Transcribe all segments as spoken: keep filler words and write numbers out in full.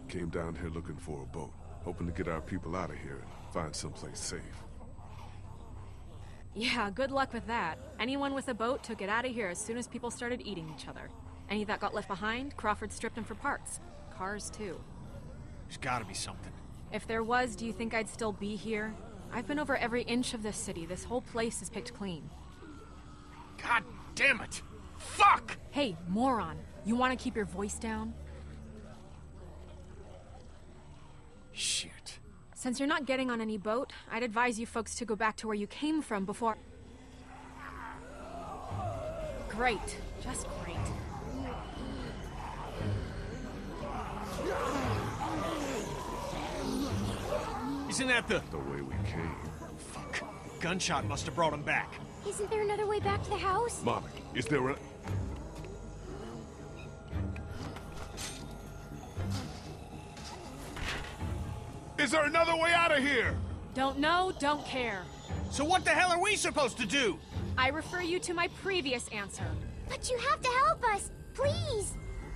Came down here looking for a boat, hoping to get our people out of here and find someplace safe. Yeah, good luck with that. Anyone with a boat took it out of here as soon as people started eating each other. Any that got left behind, Crawford stripped them for parts. Cars, too. There's gotta be something. If there was, do you think I'd still be here? I've been over every inch of this city. This whole place is picked clean. God damn it! Fuck! Hey, moron. You want to keep your voice down? Shit. Since you're not getting on any boat, I'd advise you folks to go back to where you came from before... Great. Just great. Isn't that the... The way we came. Fuck. Gunshot must have brought him back. Isn't there another way back to the house? Molly, is there a... Is there another way out of here? Don't know, don't care. So what the hell are we supposed to do? I refer you to my previous answer. But you have to help us, please!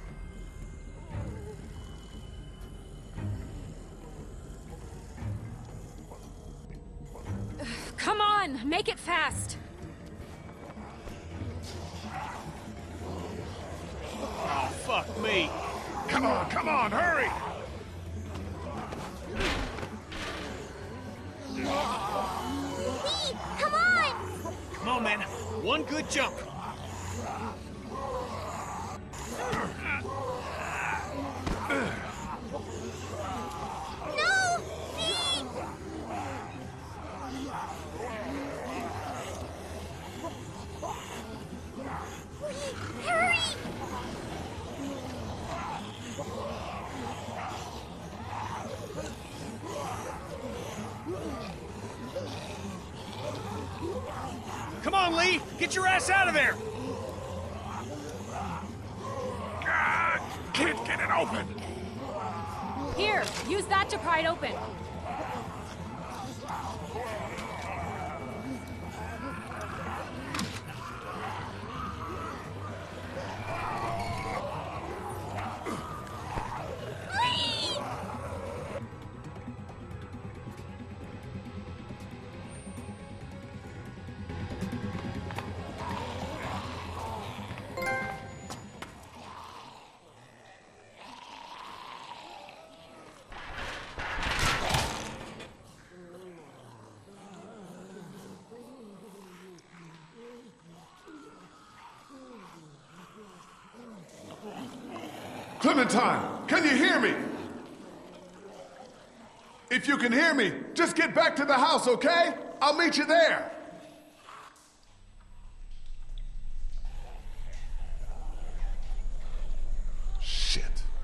Come on, make it fast! Oh, fuck me. Come on, come on, hurry! Lee, come on! Come on, man. One good jump. No! Lee! Lee, hurry! Come on, Lee! Get your ass out of there! God, can't get it open! Here, use that to pry it open. Clementine, can you hear me? If you can hear me, just get back to the house, okay? I'll meet you there. Shit.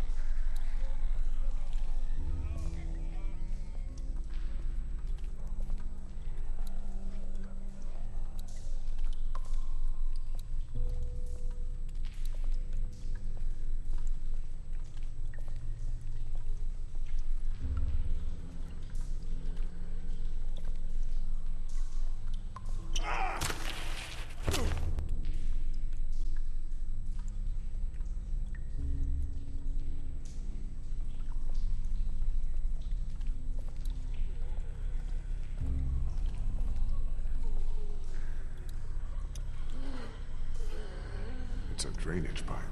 It's a drainage pipe.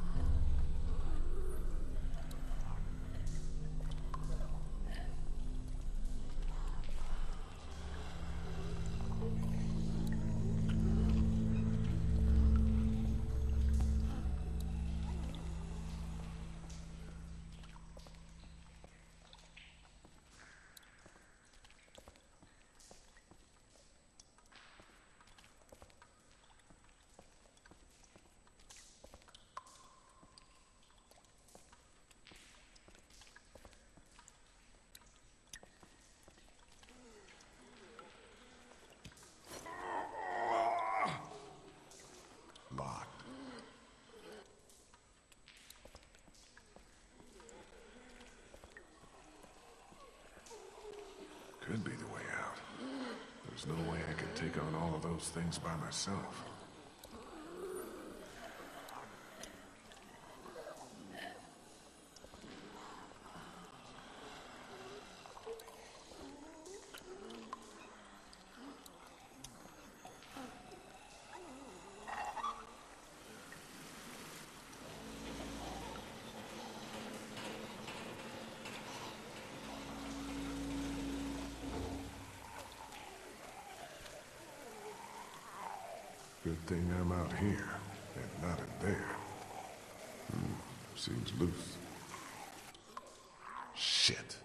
Locked. Could be the way out. There's no way I could take on all of those things by myself. Good thing I'm out here, and not in there. Hmm, seems loose. Shit.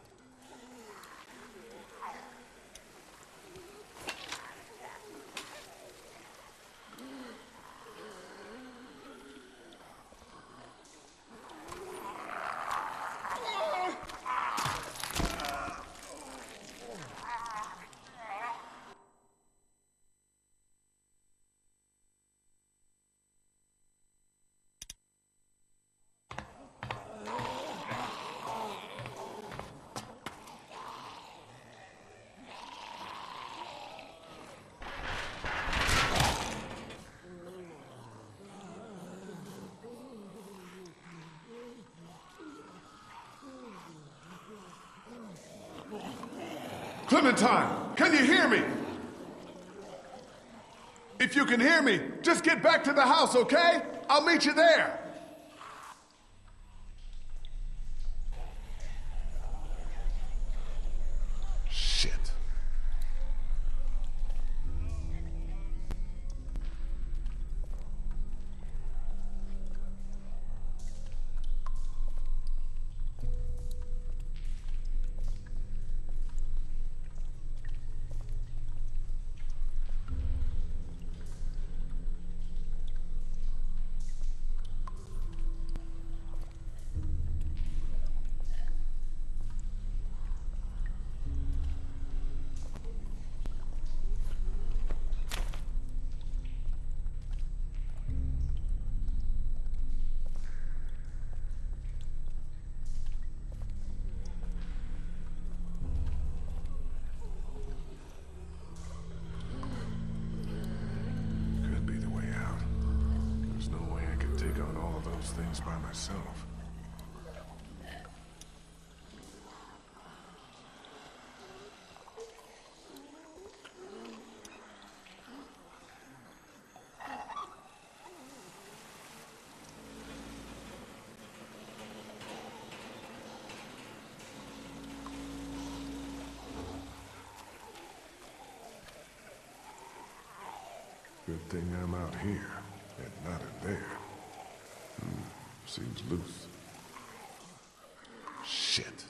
Clementine, can you hear me? If you can hear me, just get back to the house, okay? I'll meet you there. Shit. Things by myself. Good thing I'm out here and not in there. Hmm, seems loose. Shit.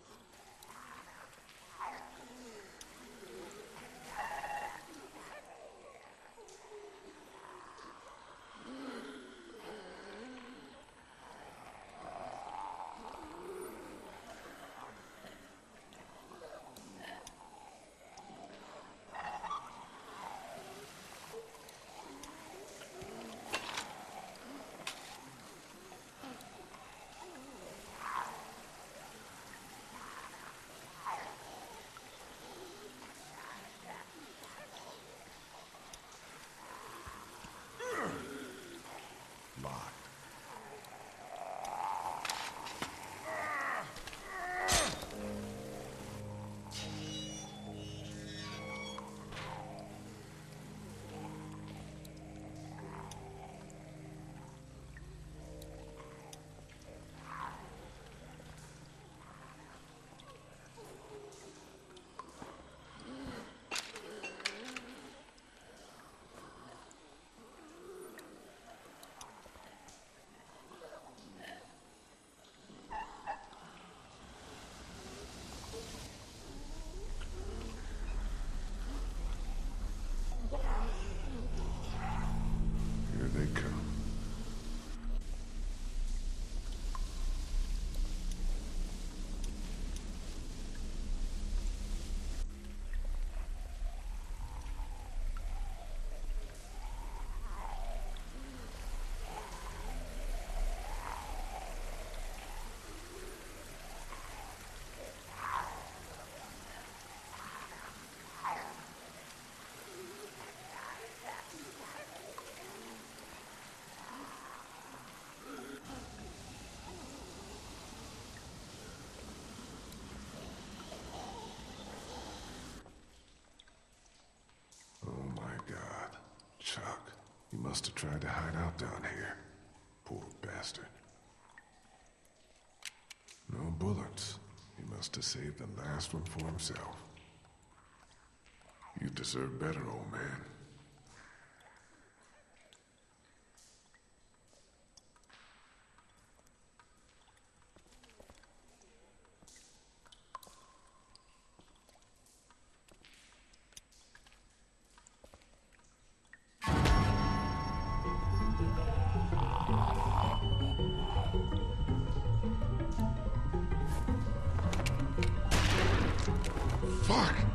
Chuck, he must have tried to hide out down here. Poor bastard. No bullets. He must have saved the last one for himself. You deserve better, old man. Fuck!